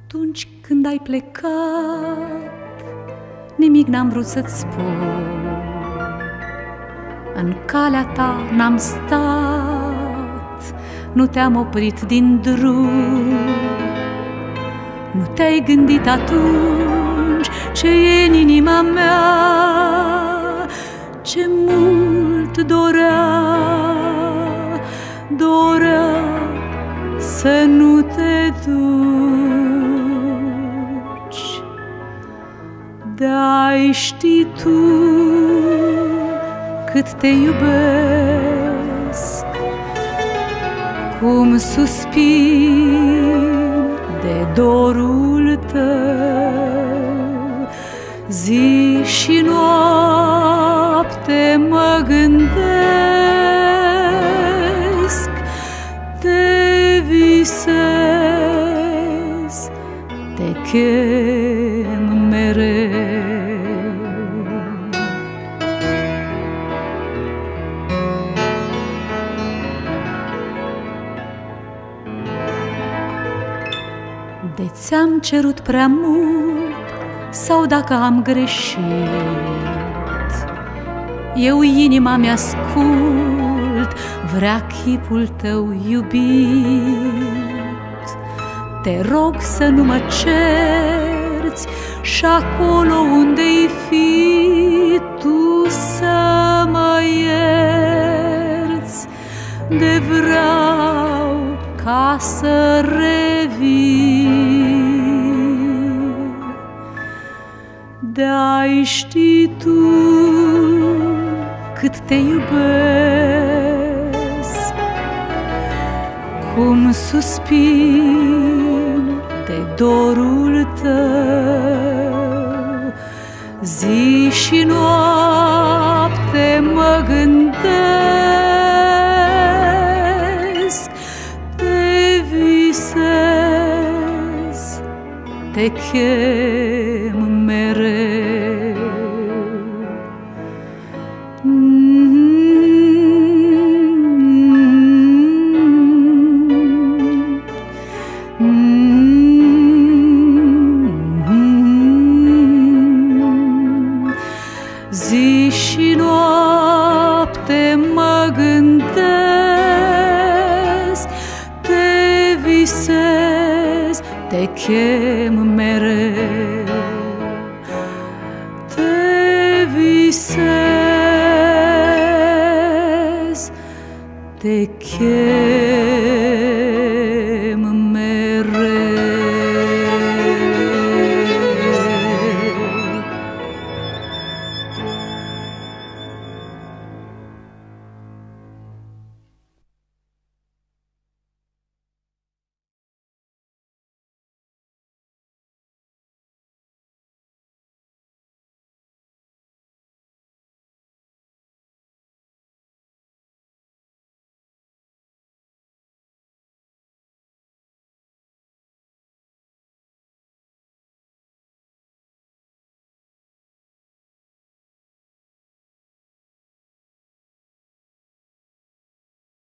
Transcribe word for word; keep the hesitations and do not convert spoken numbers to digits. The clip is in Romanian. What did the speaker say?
Atunci când ai plecat, nimic n-am vrut să-ți spun. În calea ta n-am stat, nu te-am oprit din drum. Nu te-ai gândit atunci ce e în inima mea, ce mult dorea, dorea să nu te duci. De-ai ști tu cât te iubesc, cum suspin de dorul tău. Zi și noapte mă gândesc, te visez, te chem mereu. De ți-am cerut prea mult sau dacă am greșit, eu inima mi-ascult, vrea chipul tău iubit. Te rog să nu mă cerți și acolo unde-i fi tu să mă ierți. De vreau ca să revii, de-ai ști tu cât te iubesc, cum suspin de dorul tău. Zi și noapte mă gândesc, te visez, te chem mereu. Zi și noapte mă gândesc, te visez, te chem mereu. Te visez, te chem